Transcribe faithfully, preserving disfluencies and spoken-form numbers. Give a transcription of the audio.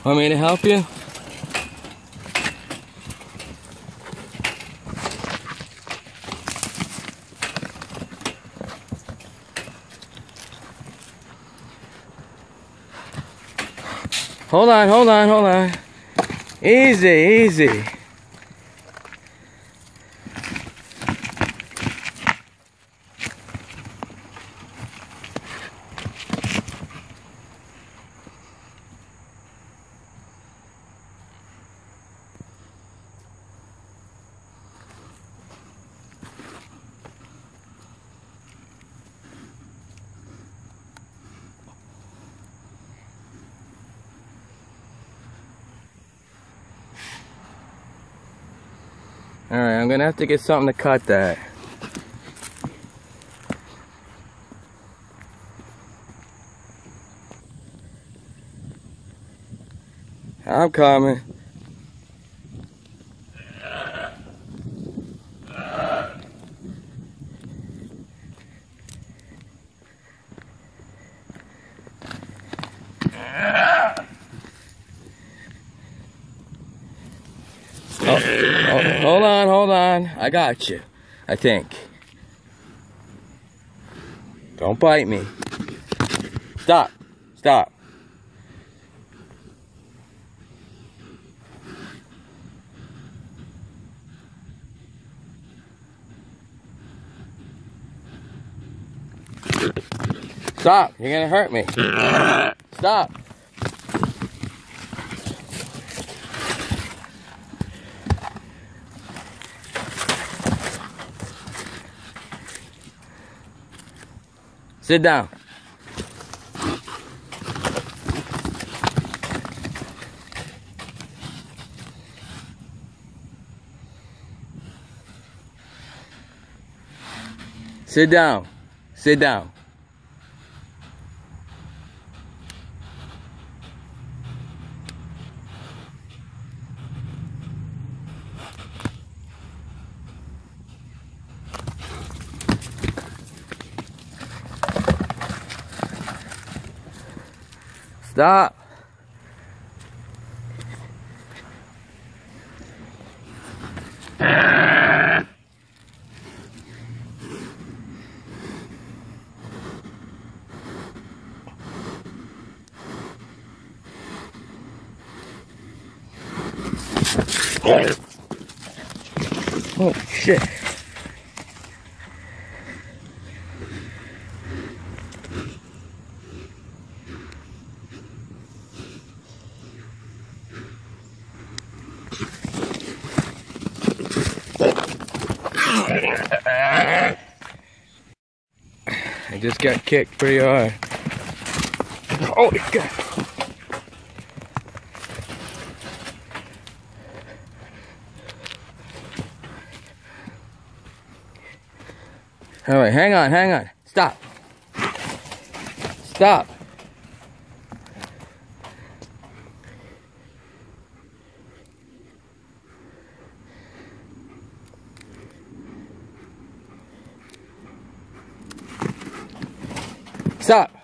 Want me to help you? Hold on, hold on, hold on. Easy, easy. Alright, I'm gonna have to get something to cut that. I'm coming. Oh, oh, hold on, hold on. I got you, I think. Don't bite me. Stop. Stop. Stop. You're gonna hurt me. Stop. Sit down. Sit down. Sit down. Stop. Oh shit. I just got kicked pretty hard. Holy God. All right, hang on, hang on. Stop. Stop. Stop.